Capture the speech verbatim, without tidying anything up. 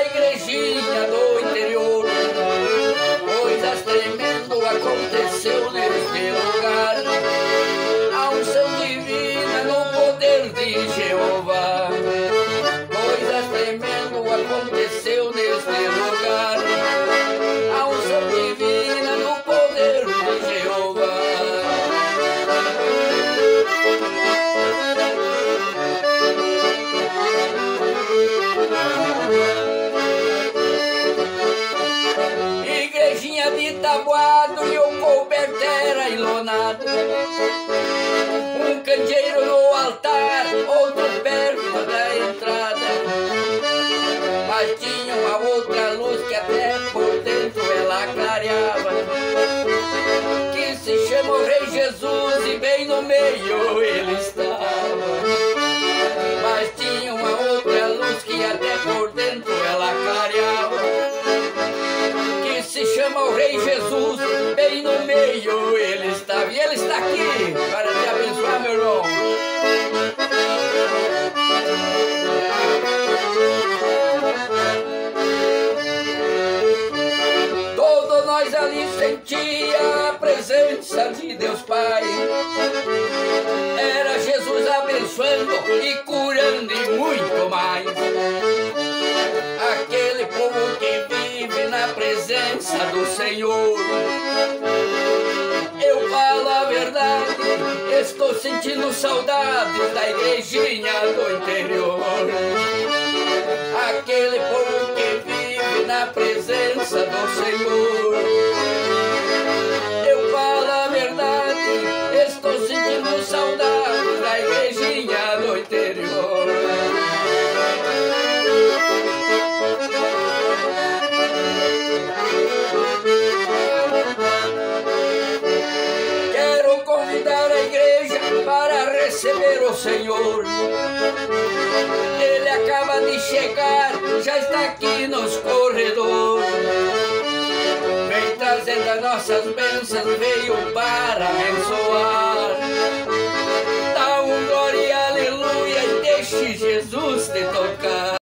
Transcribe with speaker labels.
Speaker 1: da igrejinha do interior. Coisas tremendo aconteceu neste lugar. A unção divina no poder de Jeová. Coisas tremendo aconteceu neste lugar. A unção divina no poder de Jeová. Igrejinha de tabuado e o coberto era ilonado. Um candeeiro no altar, outro perto da entrada. Mas tinha uma outra luz que até por dentro ela clareava, que se chama o Rei Jesus e bem no meio ele estava. Mas tinha uma outra luz que até por dentro ela clareava, que se chama o Rei Jesus, bem no meio ele estava. E ele está aqui para te abençoar, meu irmão. Todos nós ali sentia a presença de Deus Pai. Era Jesus abençoando e curando e muito mais. Aquele povo que vive na presença do Senhor. Eu falo a verdade, estou sentindo saudades da igrejinha do interior. Aquele povo que vive na presença do Senhor. Eu falo a verdade, estou sentindo saudades da igrejinha do interior. Quero convidar a igreja para receber o Senhor. Ele acaba de chegar, já está aqui nos corredores. Vem trazendo as nossas bênçãos, veio para abençoar. Dá um glória, aleluia, e deixe Jesus te tocar.